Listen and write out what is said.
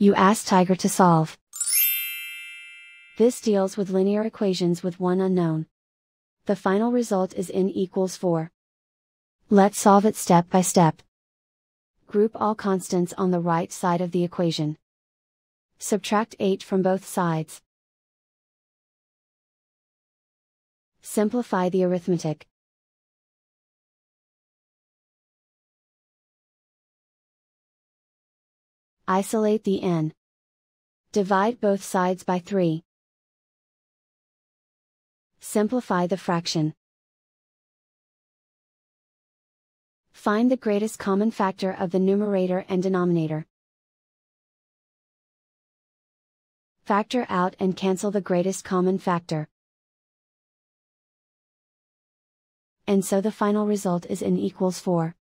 You ask Tiger to solve. This deals with linear equations with one unknown. The final result is n equals 4. Let's solve it step by step. Group all constants on the right side of the equation. Subtract 8 from both sides. Simplify the arithmetic. Isolate the n. Divide both sides by 3. Simplify the fraction. Find the greatest common factor of the numerator and denominator. Factor out and cancel the greatest common factor. And so the final result is n equals 4.